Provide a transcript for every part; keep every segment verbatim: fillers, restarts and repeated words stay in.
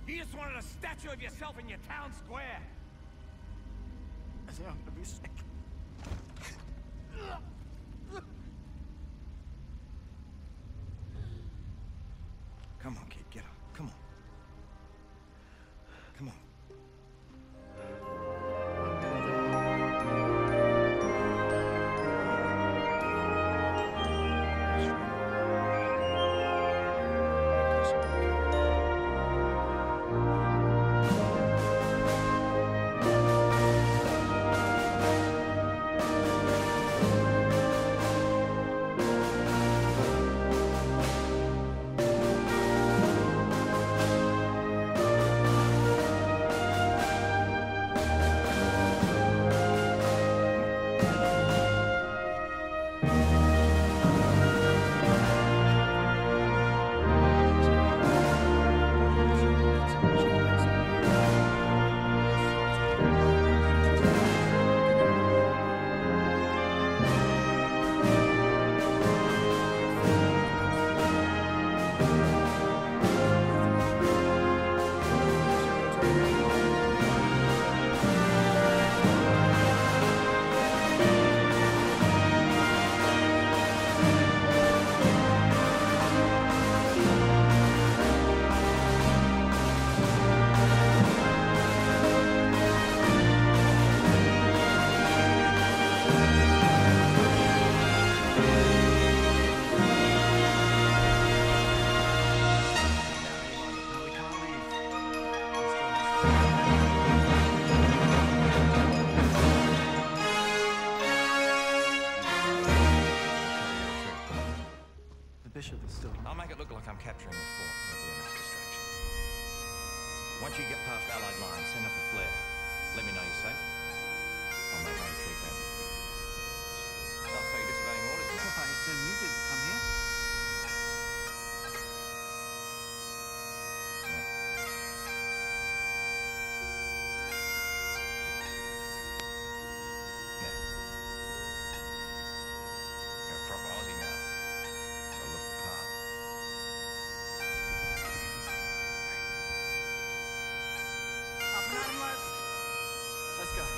You just wanted a statue of yourself in your town square. I think I'm gonna be sick. Come on, kid, get up. Come on. Come on. I'll make it look like I'm capturing the fort. It'll be enough distraction. Once you get past Allied lines, send up a flare. Let me know you're safe. I'll make my retreat then. I'll say you're disobeying orders now. I assume you didn't come here. Yeah. You're a proper Aussie now. So look the part. Up and at 'em, lads. Let's go.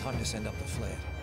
Time to send up the flare.